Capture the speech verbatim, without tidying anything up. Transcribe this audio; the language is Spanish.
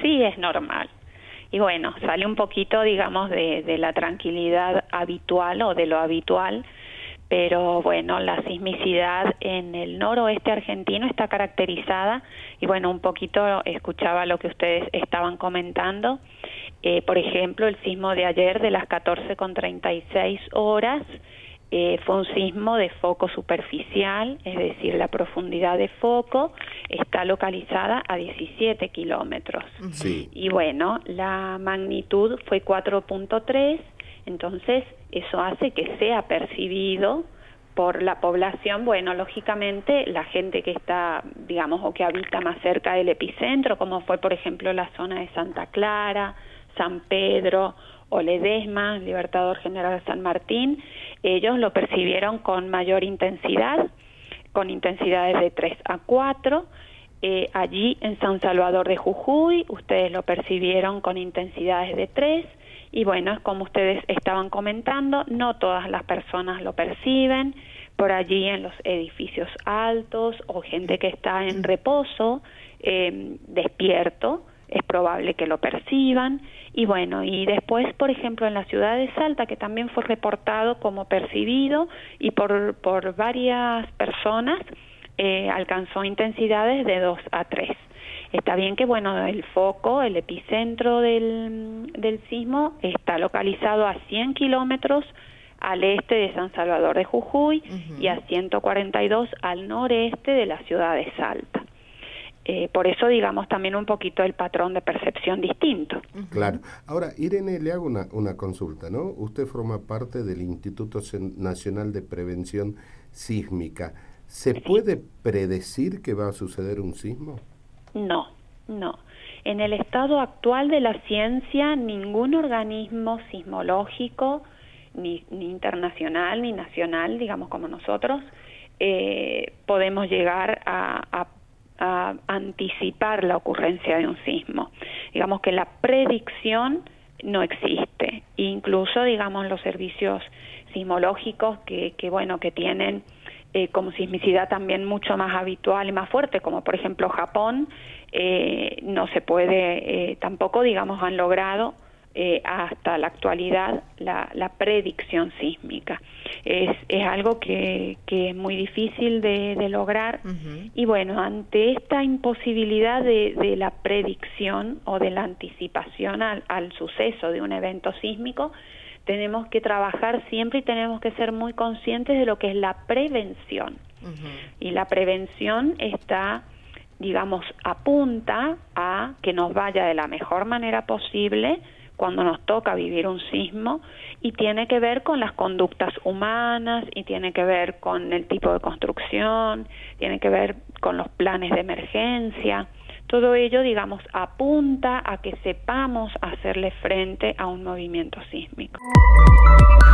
sí es normal. Y bueno, sale un poquito, digamos, de, de la tranquilidad habitual o de lo habitual, pero bueno, la sismicidad en el noroeste argentino está caracterizada, y bueno, un poquito escuchaba lo que ustedes estaban comentando. Eh, por ejemplo, el sismo de ayer de las catorce con treinta y seis horas, Eh, fue un sismo de foco superficial, es decir, la profundidad de foco está localizada a diecisiete kilómetros. Sí. Y bueno, la magnitud fue cuatro punto tres, entonces eso hace que sea percibido por la población. Bueno, lógicamente la gente que está, digamos, o que habita más cerca del epicentro, como fue por ejemplo la zona de Santa Clara, San Pedro o Ledesma, Libertador General San Martín, ellos lo percibieron con mayor intensidad, con intensidades de tres a cuatro. Eh, allí en San Salvador de Jujuy, ustedes lo percibieron con intensidades de tres, y bueno, es como ustedes estaban comentando, no todas las personas lo perciben. Por allí en los edificios altos o gente que está en reposo, eh, despierto, es probable que lo perciban. Y bueno, y después, por ejemplo, en la ciudad de Salta, que también fue reportado como percibido y por, por varias personas, eh, alcanzó intensidades de dos a tres. Está bien que, bueno, el foco, el epicentro del, del sismo está localizado a cien kilómetros al este de San Salvador de Jujuy, uh-huh, y a ciento cuarenta y dos al noreste de la ciudad de Salta. Eh, por eso, digamos, también un poquito el patrón de percepción distinto. Claro. Ahora, Irene, le hago una, una consulta, ¿no? Usted forma parte del Instituto Nacional de Prevención Sísmica. ¿Se sí. puede predecir que va a suceder un sismo? No, no. En el estado actual de la ciencia, ningún organismo sismológico, ni, ni internacional ni nacional, digamos como nosotros, eh, podemos llegar a, a a anticipar la ocurrencia de un sismo. Digamos que la predicción no existe. Incluso, digamos, los servicios sismológicos que, que bueno, que tienen eh, como sismicidad también mucho más habitual y más fuerte, como por ejemplo Japón, eh, no se puede, eh, tampoco, digamos, han logrado Eh, hasta la actualidad la, la predicción sísmica. Es, es algo que, que es muy difícil de, de lograr, uh-huh, y bueno, ante esta imposibilidad de, de la predicción o de la anticipación al, al suceso de un evento sísmico, tenemos que trabajar siempre y tenemos que ser muy conscientes de lo que es la prevención. Uh-huh. Y la prevención está, digamos, apunta a que nos vaya de la mejor manera posible cuando nos toca vivir un sismo, y tiene que ver con las conductas humanas, y tiene que ver con el tipo de construcción, tiene que ver con los planes de emergencia. Todo ello, digamos, apunta a que sepamos hacerle frente a un movimiento sísmico.